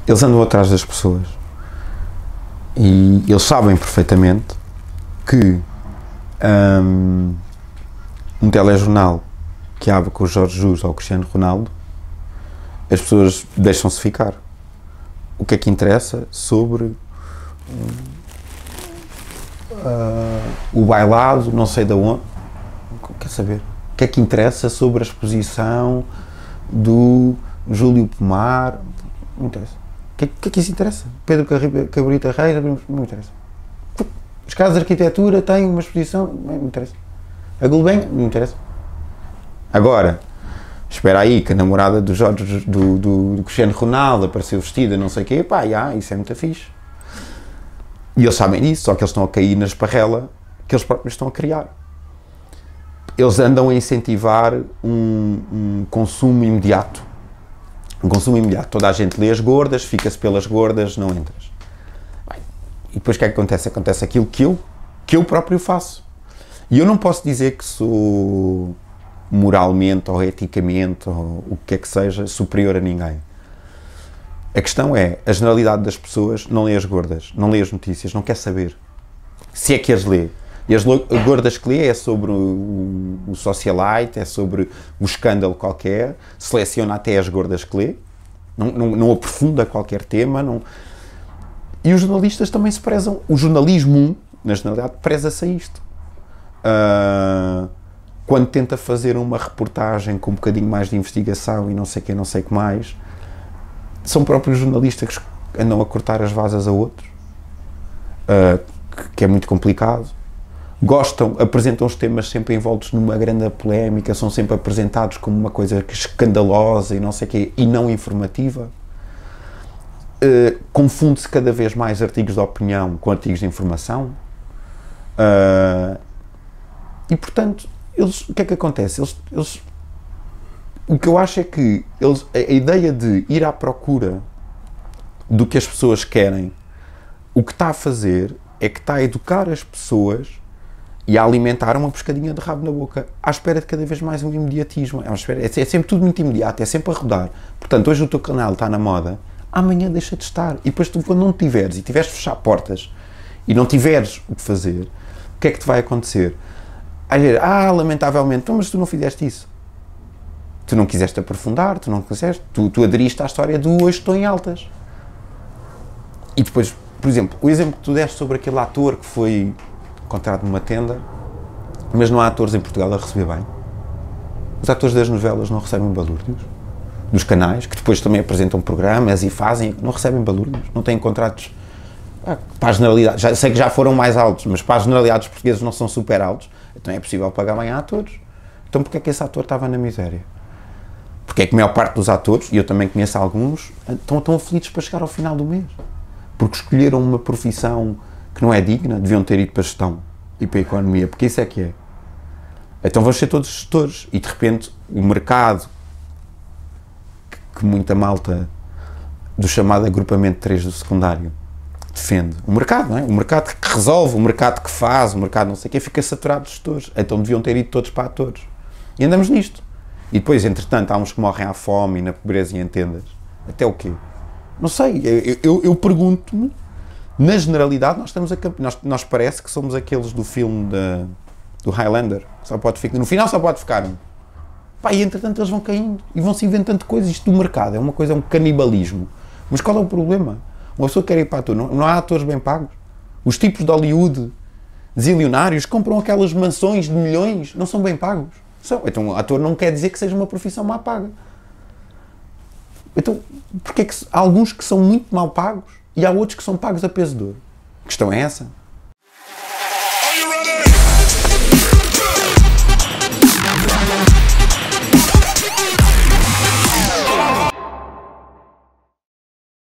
Eles andam atrás das pessoas e eles sabem perfeitamente que um telejornal que abre com o Jorge Jesus ou o Cristiano Ronaldo, as pessoas deixam-se ficar. O que é que interessa sobre o bailado, não sei de onde? Quer saber? O que é que interessa sobre a exposição do Júlio Pomar? Não interessa. O que é que isso interessa? Pedro Cabrita Reis? Não interessa. As casas de arquitetura têm uma exposição? Não interessa. A Gulbenkian? Não interessa. Agora, espera aí que a namorada do Jorge, do Cristiano Ronaldo apareceu vestida, não sei o quê, pá, isso é muito fixe. E eles sabem disso, só que eles estão a cair na esparrela que eles próprios estão a criar. Eles andam a incentivar um consumo imediato. Um consumo imediato. Toda a gente lê as gordas, fica-se pelas gordas, não entras. Bem, e depois o que é que acontece? Acontece aquilo que eu próprio faço. E eu não posso dizer que sou moralmente ou eticamente ou o que é que seja superior a ninguém. A questão é, a generalidade das pessoas não lê as gordas, não lê as notícias, não quer saber. Se é que as lê. E as gordas que lê é sobre o socialite, é sobre o escândalo qualquer, seleciona até as gordas que lê, não aprofunda qualquer tema. Não... E os jornalistas também se prezam. O jornalismo, na generalidade, preza-se a isto. Quando tenta fazer uma reportagem com um bocadinho mais de investigação e não sei o que, não sei o que mais, são próprios jornalistas que andam a cortar as vasas a outros, que é muito complicado. Apresentam os temas sempre envoltos numa grande polémica, são sempre apresentados como uma coisa escandalosa e não sei o quê, e não informativa. Confunde-se cada vez mais artigos de opinião com artigos de informação. E, portanto, o que é que acontece? O que eu acho é que a ideia de ir à procura do que as pessoas querem, o que está a fazer é que está a educar as pessoas e a alimentar uma pescadinha de rabo na boca, à espera de cada vez mais um imediatismo. É sempre tudo muito imediato, é sempre a rodar. Portanto, hoje o teu canal está na moda, amanhã deixa de estar. E depois tu, quando não tiveres, e tiveres de fechar portas, e não tiveres o que fazer, o que é que te vai acontecer? Lamentavelmente, então, mas tu não fizeste isso. Tu não quiseste aprofundar, tu não quiseste, tu aderiste à história do hoje estou em altas. E depois, por exemplo, o exemplo que tu deste sobre aquele ator que foi encontrado numa tenda, mas não há atores em Portugal a receber bem. Os atores das novelas não recebem balúrdios, dos canais, que depois também apresentam programas e fazem, não recebem balúrdios, não têm contratos para a generalidade. Já sei que já foram mais altos, mas para a generalidade dos portugueses não são super altos, então é possível pagar bem a atores. Então porquê é que esse ator estava na miséria? Porque é que a maior parte dos atores, e eu também conheço alguns, estão aflitos para chegar ao final do mês. Porque escolheram uma profissão que não é digna, deviam ter ido para a gestão e para a economia, porque isso é que é. Então vão ser todos gestores e de repente o mercado que muita malta do chamado agrupamento 3 do secundário defende, o mercado, não é? O mercado que resolve, o mercado que faz, o mercado não sei o quê, fica saturado de gestores, então deviam ter ido todos para atores. E andamos nisto. E depois, entretanto, há uns que morrem à fome e na pobreza e em tendas. Até o quê? Não sei, eu pergunto-me, na generalidade, nós parece que somos aqueles do filme do Highlander, no final só pode ficar um. Pá, e entretanto eles vão caindo e vão-se inventando coisas. Isto do mercado é uma coisa, é um canibalismo. Mas qual é o problema? Uma pessoa quer ir para ator, não há atores bem pagos? Os tipos de Hollywood, zilionários, compram aquelas mansões de milhões, não são bem pagos. Então, o ator não quer dizer que seja uma profissão mal paga. Então, porque é que há alguns que são muito mal pagos e há outros que são pagos a peso de ouro? A questão é essa.